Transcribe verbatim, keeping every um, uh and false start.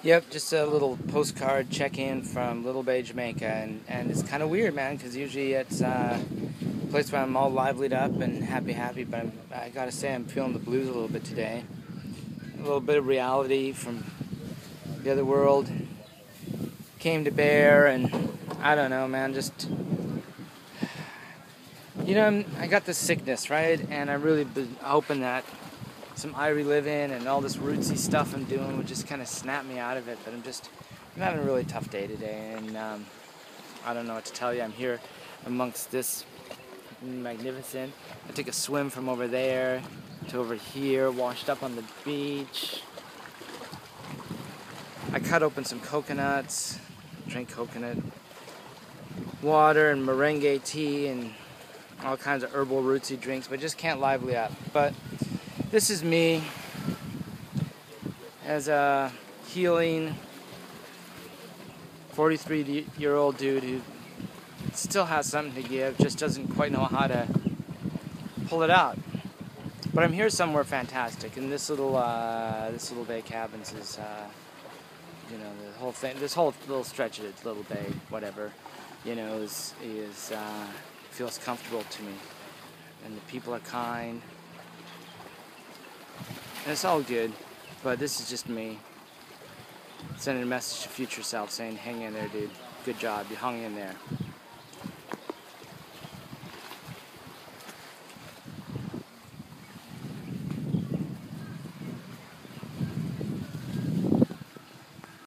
Yep, just a little postcard check-in from Little Bay Jamaica, and, and it's kind of weird, man, because usually it's uh, a place where I'm all livelied up and happy, happy, but I'm, I gotta say I'm feeling the blues a little bit today. A little bit of reality from the other world came to bear, and I don't know, man, just, you know, I'm, I got this sickness, right, and I really been hoping that some Irie living and all this rootsy stuff I'm doing would just kind of snap me out of it, but I'm just, I'm having a really tough day today, and um, I don't know what to tell you. I'm here amongst this magnificent. I took a swim from over there to over here, washed up on the beach. I cut open some coconuts, drank coconut water and merenge tea and all kinds of herbal rootsy drinks, but just can't lively up. But this is me as a healing forty-three-year-old dude who still has something to give, just doesn't quite know how to pull it out. But I'm here somewhere fantastic, and this little uh, this little bay cabins is, uh, you know, the whole thing. This whole little stretch of it, Little Bay, whatever, you know, is is uh, feels comfortable to me, and the people are kind. And it's all good, but this is just me sending a message to future self saying, hang in there, dude. Good job. You hung in there.